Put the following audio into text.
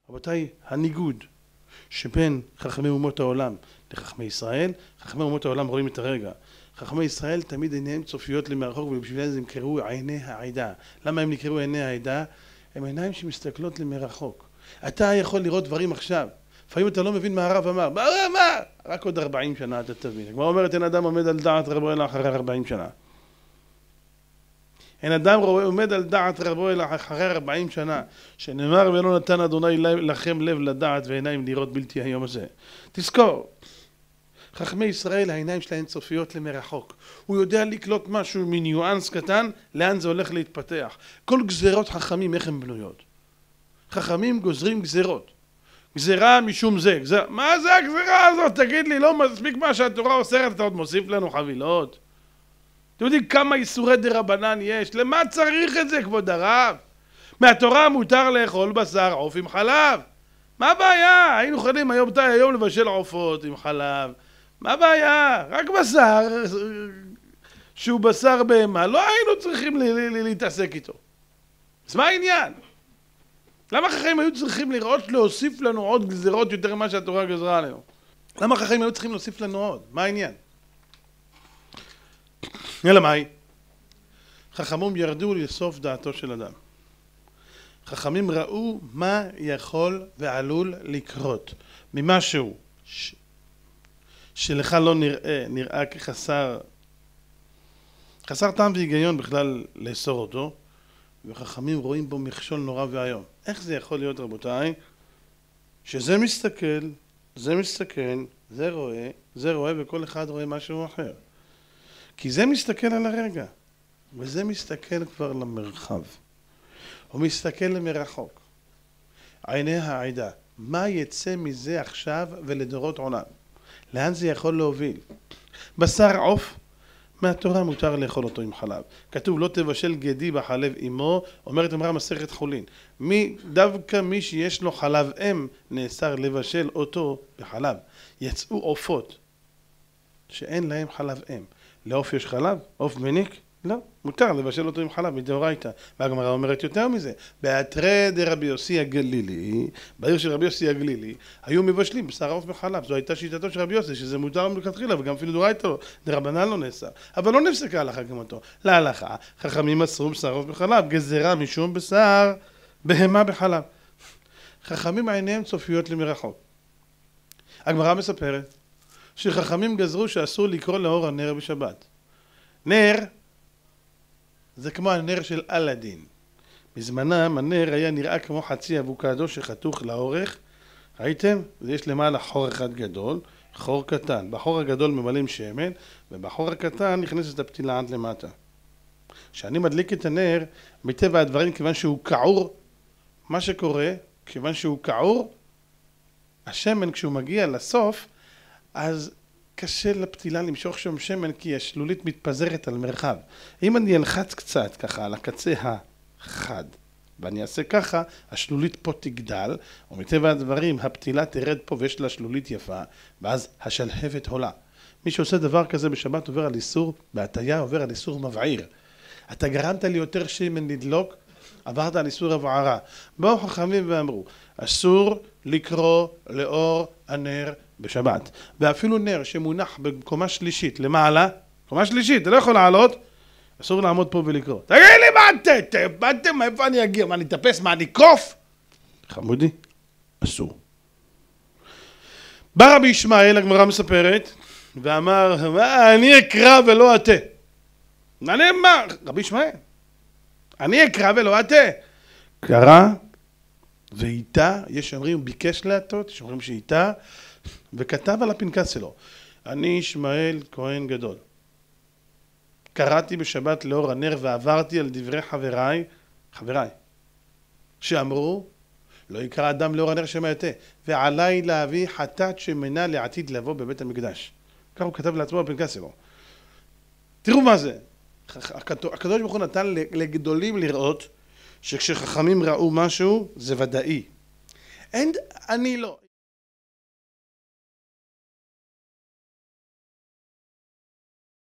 רבותיי, הניגוד שבין חכמי אומות העולם לחכמי ישראל, חכמי אומות העולם רואים את הרגע. חכמי ישראל תמיד עיניהם צופיות למרחוק, ובשביל זה הם נקראו עיני העדה. למה הם נקראו עיני העדה? הם עיניים שמסתכלות למרחוק. אתה יכול לראות דברים עכשיו. לפעמים אתה לא מבין מה הרב אמר. מה? רק עוד 40 שנה אתה תבין. הגמרא אומרת, אין אדם עומד על דעת רבו אלא אחרי 40 שנה. אין אדם עומד על דעת רבו אלא אחרי 40 שנה. שנאמר ולא נתן אדוני לכם לב לדעת ועיניים לראות בלתי היום הזה. תזכור. חכמי ישראל העיניים שלהם צופיות למרחוק. הוא יודע לקלוט משהו מניואנס קטן, לאן זה הולך להתפתח. כל גזירות חכמים, איך הן בנויות? חכמים גוזרים גזירות. גזירה משום זה. מה זה הגזירה הזאת? תגיד לי, לא מספיק מה שהתורה אוסרת, אתה עוד מוסיף לנו חבילות? אתם יודעים כמה איסורי דרבנן יש? למה צריך את זה, כבוד הרב? מהתורה מותר לאכול בשר עוף עם חלב. מה הבעיה? היינו יכולים היום לבשל עופות עם חלב. מה הבעיה? רק בשר שהוא בשר בהמה, לא היינו צריכים להתעסק איתו. אז מה העניין? למה חכמים היו צריכים להוסיף לנו עוד גזירות יותר ממה שהתורה גזרה עלינו? למה חכמים היו צריכים להוסיף לנו עוד? מה העניין? אלא מאי? חכמים ירדו לסוף דעתו של אדם. חכמים ראו מה יכול ועלול לקרות ממשהו שלך לא נראה כחסר טעם והיגיון בכלל לאסור אותו, וחכמים רואים בו מכשול נורא והיום. איך זה יכול להיות, רבותיי? שזה מסתכל, זה מסתכל, זה רואה וכל אחד רואה משהו אחר. כי זה מסתכל על הרגע, וזה מסתכל כבר למרחב. הוא מסתכל למרחוק. עיני העדה. מה יצא מזה עכשיו ולדורות עולם? לאן זה יכול להוביל? בשר עוף, מהתורה מותר לאכול אותו עם חלב. כתוב לא תבשל גדי בחלב אמו, אומרת אמרה מסכת חולין. דווקא מי שיש לו חלב אם נאסר לבשל אותו בחלב. יצאו עופות שאין להם חלב אם. לעוף יש חלב? עוף מניק? לא, מותר לבשל אותו עם חלב, מדאורייתא. והגמרא אומרת יותר מזה, באתרי דרבי יוסי הגלילי, בעיר של רבי יוסי הגלילי, היו מבשלים בשר עוף בחלב. זו הייתה שיטתו של רבי יוסי, שזה מותר מלכתחילה, וגם אפילו דאורייתא דרבנן לא נאסר. אבל לא נפסקה הלכה כמותו. להלכה, חכמים אסרו בשר עוף בחלב, גזרה משום בשר בהמה בחלב. חכמים עיניהם צופיות למרחוק. הגמרא מספרת שחכמים גזרו שאסור לקרוא לאור הנר בשבת. נר זה כמו הנר של אלאדין. בזמנם הנר היה נראה כמו חצי אבוקדו שחתוך לאורך. ראיתם? יש למעלה חור אחד גדול, חור קטן. בחור הגדול ממלאים שמן, ובחור הקטן נכנסת הפתילה עד למטה. כשאני מדליק את הנר, מטבע הדברים, כיוון שהוא קעור, מה שקורה, כיוון שהוא קעור, השמן כשהוא מגיע לסוף, אז קשה לפתילה למשוך שם שמן, כי השלולית מתפזרת על מרחב. אם אני אלחץ קצת ככה על הקצה החד, ואני אעשה ככה, השלולית פה תגדל, ומטבע הדברים הפתילה תרד פה ויש לה שלולית יפה, ואז השלהבת עולה. מי שעושה דבר כזה בשבת עובר על איסור, בהטיה עובר על איסור מבעיר. אתה גרמת לי יותר שמן לדלוק, עברת על איסור הבערה. באו חכמים ואמרו, אסור לקרוא לאור הנר בשבת. ואפילו נר שמונח בקומה שלישית למעלה, קומה שלישית, אתה לא יכול לעלות, אסור לעמוד פה ולקרוא. תגיד לי מה אתם, מאיפה אני אגיע? מה, אני אטפס? מה, אני קוף? חמודי, אסור. בא רבי ישמעאל, הגמרא מספרת, ואמר, אני אקרא ולא אתה. אני מה? רבי ישמעאל, אני אקרא ולא אתה. קרא, ואיתה, יש שאומרים, ביקש להטות, יש שאומרים שאיתה, וכתב על הפנקס שלו, אני ישמעאל כהן גדול. קראתי בשבת לאור הנר ועברתי על דברי חבריי, שאמרו, לא יקרא אדם לאור הנר שמא יטה, ועליי להביא חטאת שמנה לעתיד לבוא בבית המקדש. כך הוא כתב לעצמו בפנקס שלו. תראו מה זה. הקדוש ברוך הוא נתן לגדולים לראות, שכשחכמים ראו משהו, זה ודאי. אני לא.